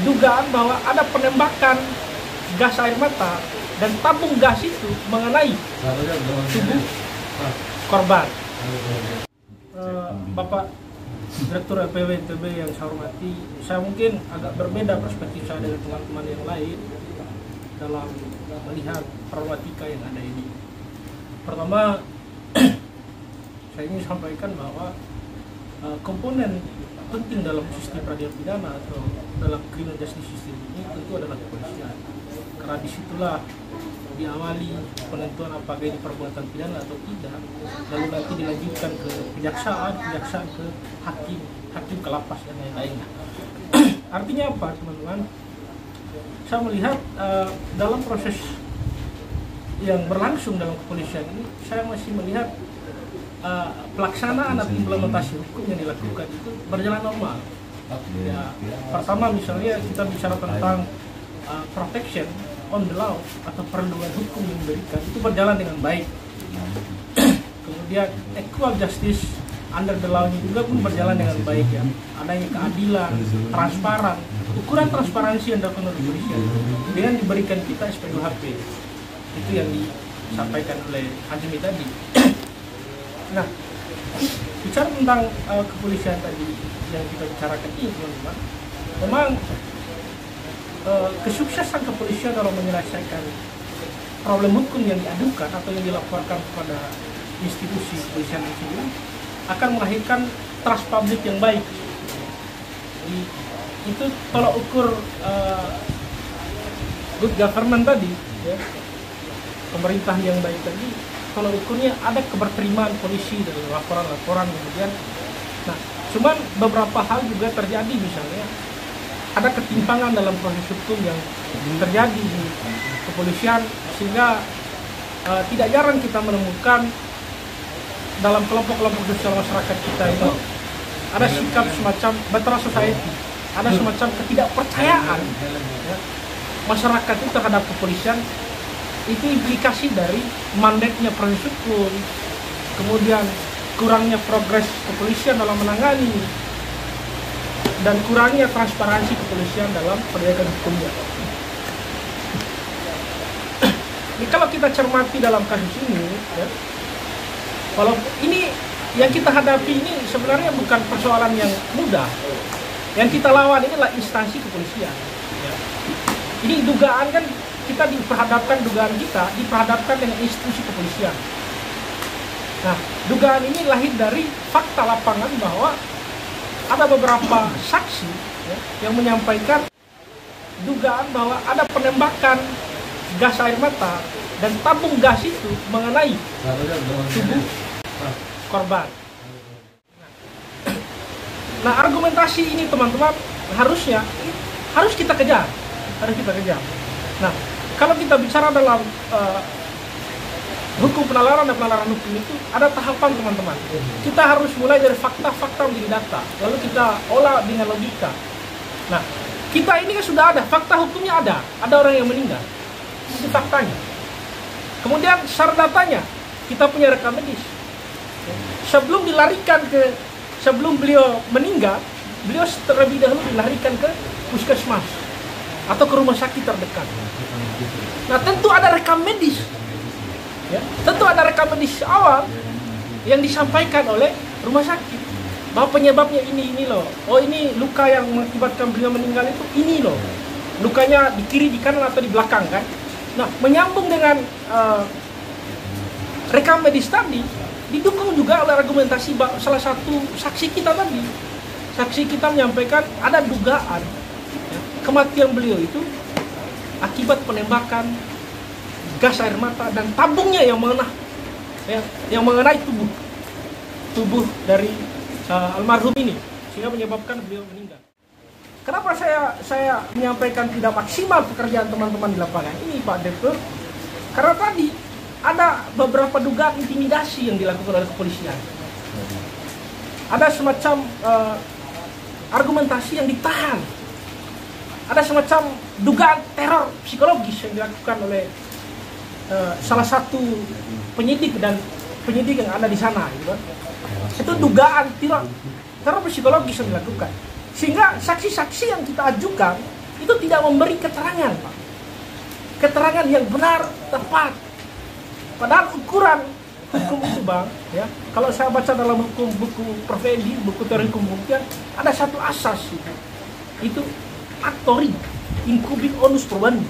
dugaan bahwa ada penembakan gas air mata dan tabung gas itu mengenai tubuh korban. Bapak Direktur LPW NTB yang saya hormati, saya mungkin agak berbeda perspektif saya dengan teman-teman yang lain dalam melihat problematika yang ada ini. Pertama, saya ingin sampaikan bahwa komponen penting dalam sistem peradilan pidana atau dalam criminal justice system ini tentu adalah kepolisian. Karena disitulah diawali penentuan apakah ini perbuatan pidana atau tidak, lalu nanti dilanjutkan ke kejaksaan ke hakim ke lapas dan lain-lainnya. Artinya apa, teman-teman? Saya melihat dalam proses yang berlangsung dalam kepolisian ini, saya masih melihat pelaksanaan atau implementasi hukum yang dilakukan itu berjalan normal. Ya, pertama misalnya kita bicara tentang protection on the law atau perlindungan hukum yang diberikan itu berjalan dengan baik. Kemudian equal justice under the law juga pun berjalan dengan baik, ya. Adanya keadilan, transparan, ukuran transparansi yang dilakukan oleh kepolisian dengan diberikan kita SP2HP. Itu yang disampaikan oleh Hazmi tadi. Nah, bicara tentang kepolisian tadi yang kita bicarakan ini, teman-teman, memang kesuksesan kepolisian dalam menyelesaikan problem hukum yang diadukan atau yang dilaporkan kepada institusi kepolisian itu akan melahirkan trust publik yang baik. Jadi, itu tolak ukur good government tadi, ya, pemerintah yang baik tadi, tolak ukurnya ada keberterimaan polisi dari laporan-laporan kemudian. Nah, cuman beberapa hal juga terjadi, misalnya ada ketimpangan dalam proses hukum yang terjadi di kepolisian, sehingga tidak jarang kita menemukan dalam kelompok-kelompok sosial masyarakat kita itu ada sikap semacam betrayal society, ada semacam ketidakpercayaan, ya, masyarakat itu terhadap kepolisian. Itu implikasi dari mandatnya proses hukum, kemudian kurangnya progres kepolisian dalam menangani, dan kurangnya transparansi kepolisian dalam penegakan hukumnya. Ini kalau kita cermati dalam kasus ini, ya, kalau ini yang kita hadapi ini sebenarnya bukan persoalan yang mudah. Yang kita lawan inilah instansi kepolisian. Ya. Ini dugaan kan kita diperhadapkan dengan institusi kepolisian. Nah, dugaan ini lahir dari fakta lapangan bahwa ada beberapa saksi, ya, yang menyampaikan dugaan bahwa ada penembakan gas air mata dan tabung gas itu mengenai tubuh korban. Nah, argumentasi ini, teman-teman, harus kita kejar. Nah, kalau kita bicara dalam hukum penalaran dan penalaran hukum itu ada tahapan, teman-teman. Kita harus mulai dari fakta-fakta menjadi data, lalu kita olah dengan logika. Nah, kita ini kan sudah ada fakta hukumnya, ada orang yang meninggal, itu faktanya. Kemudian syarat datanya, kita punya rekam medis. Sebelum beliau meninggal, beliau terlebih dahulu dilarikan ke puskesmas atau ke rumah sakit terdekat. Nah, tentu ada rekam medis. Ya, tentu ada rekam medis awal yang disampaikan oleh rumah sakit bahwa penyebabnya ini loh. Oh, ini luka yang mengakibatkan beliau meninggal itu ini loh. Lukanya di kiri, di kanan atau di belakang, kan. Nah, menyambung dengan rekam medis tadi didukung juga oleh argumentasi salah satu saksi kita tadi. Saksi kita menyampaikan ada dugaan, ya, kematian beliau itu akibat penembakan gas air mata dan tabungnya yang mengenai tubuh dari almarhum ini, sehingga menyebabkan beliau meninggal. Kenapa saya menyampaikan tidak maksimal pekerjaan teman-teman di lapangan ini, Pak Direktur? Karena tadi ada beberapa dugaan intimidasi yang dilakukan oleh kepolisian. Ada semacam argumentasi yang ditahan. Ada semacam dugaan teror psikologis yang dilakukan oleh salah satu penyidik yang ada di sana, gitu. Itu dugaan teror psikologis yang dilakukan, sehingga saksi-saksi yang kita ajukan itu tidak memberi keterangan, Pak. Keterangan yang benar, tepat. Padahal ukuran hukum itu, Bang, ya. Kalau saya baca dalam hukum, buku Prof. Edi, buku teori hukum pembuktian, ada satu asas itu. Itu actori incubit onus probandi.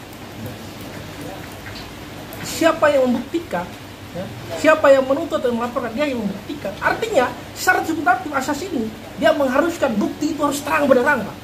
Siapa yang membuktikan, ya, siapa yang menuntut dan melaporkan, dia yang membuktikan. Artinya, syarat substantif asas ini, dia mengharuskan bukti itu harus terang benderang, Pak.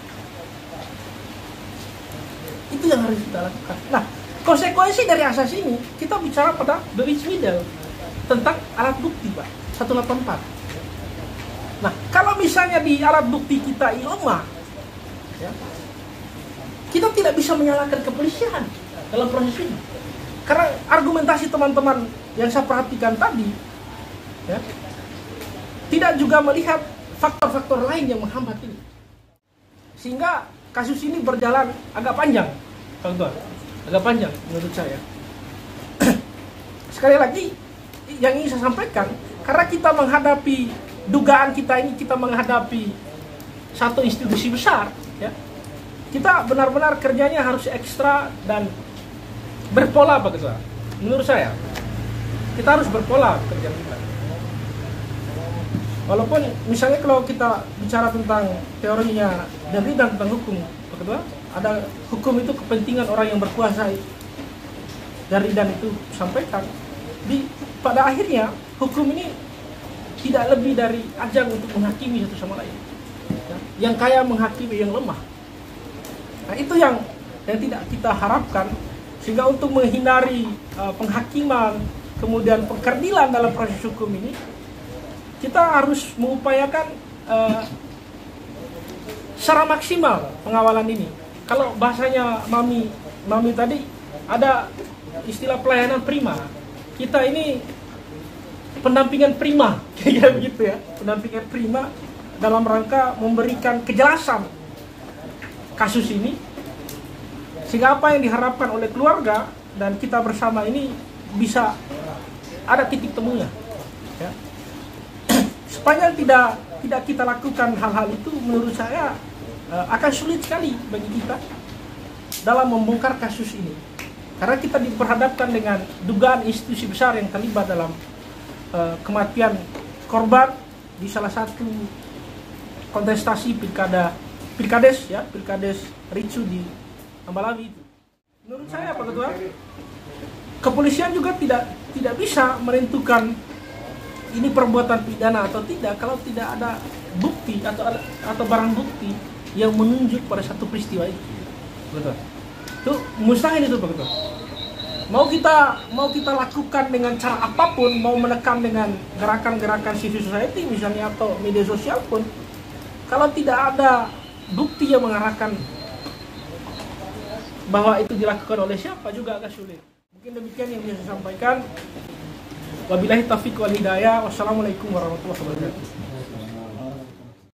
Itu yang harus kita lakukan. Nah, konsekuensi dari asas ini, kita bicara pada Bewitch Middle tentang alat bukti, Pak, 184. Nah, kalau misalnya di alat bukti kita lemah, ya, kita tidak bisa menyalahkan kepolisian dalam proses ini. Karena argumentasi teman-teman yang saya perhatikan tadi, ya, tidak juga melihat faktor-faktor lain yang menghambat ini. Sehingga kasus ini berjalan agak panjang, Pak Ketua. Agak panjang menurut saya. Sekali lagi, yang ingin saya sampaikan, karena kita menghadapi dugaan kita ini, kita menghadapi satu institusi besar, ya, kita benar-benar kerjanya harus ekstra dan berpola, Pak Ketua. Menurut saya, kita harus berpola kerja kita. Walaupun misalnya kalau kita bicara tentang teorinya dan tentang hukum, Pak Ketua, ada hukum itu kepentingan orang yang berkuasa. Dari dan itu sampaikan. Pada akhirnya hukum ini tidak lebih dari ajang untuk menghakimi satu sama lain. Ya, yang kaya menghakimi yang lemah. Nah, itu yang tidak kita harapkan. Sehingga untuk menghindari penghakiman, kemudian pengkerdilan dalam proses hukum ini, kita harus mengupayakan secara maksimal pengawalan ini. Kalau bahasanya Mami tadi, ada istilah pelayanan prima. Kita ini pendampingan prima, kayak begitu ya, pendampingan prima dalam rangka memberikan kejelasan kasus ini, sehingga apa yang diharapkan oleh keluarga dan kita bersama ini bisa ada titik temunya. Ya. Sepanjang tidak kita lakukan hal-hal itu, menurut saya akan sulit sekali bagi kita dalam membongkar kasus ini. Karena kita diperhadapkan dengan dugaan institusi besar yang terlibat dalam kematian korban di salah satu kontestasi pilkades Ricu di Ambalawi itu. Menurut saya, Pak Ketua, kepolisian juga tidak bisa menentukan ini perbuatan pidana atau tidak kalau tidak ada bukti atau barang bukti yang menunjuk pada satu peristiwa itu. Betul. Itu mustahil itu, Pak Ketua. Mau kita lakukan dengan cara apapun, mau menekan dengan gerakan-gerakan civil society misalnya atau media sosial pun, kalau tidak ada bukti yang mengarahkan bahwa itu dilakukan oleh siapa juga agak sulit. Mungkin demikian yang bisa saya sampaikan. Wabillahi taufiq wal hidayah. Wassalamualaikum warahmatullahi wabarakatuh.